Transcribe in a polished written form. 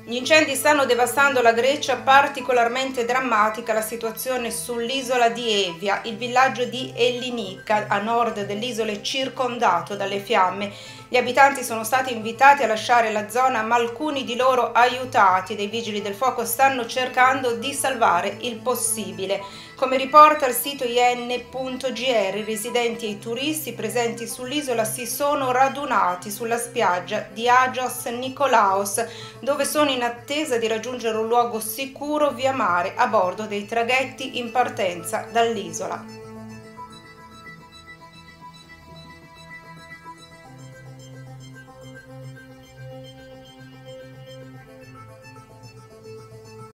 Gli incendi stanno devastando la Grecia, particolarmente drammatica la situazione sull'isola di Evia. Il villaggio di Ellinika, a nord dell'isola, è circondato dalle fiamme. Gli abitanti sono stati invitati a lasciare la zona, ma alcuni di loro, aiutati dai vigili del fuoco, stanno cercando di salvare il possibile. Come riporta il sito in.gr, i residenti e i turisti presenti sull'isola si sono radunati sulla spiaggia di Agios Nikolaos, dove sono in attesa di raggiungere un luogo sicuro via mare a bordo dei traghetti in partenza dall'isola.